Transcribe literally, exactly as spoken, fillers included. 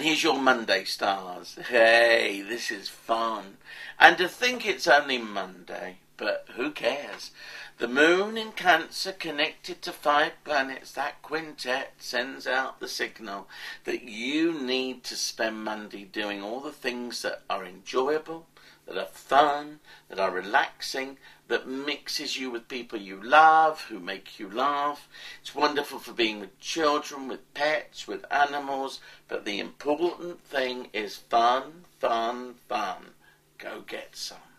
And here's your Monday stars. Hey, this is fun. And to think it's only Monday, but who cares? The moon in Cancer connected to five planets, that quintet sends out the signal that you need to spend Monday doing all the things that are enjoyable, that are fun, that are relaxing, that mixes you with people you love, who make you laugh. It's wonderful for being with children, with pets, with animals, but the important thing is fun, fun, fun. Go get some.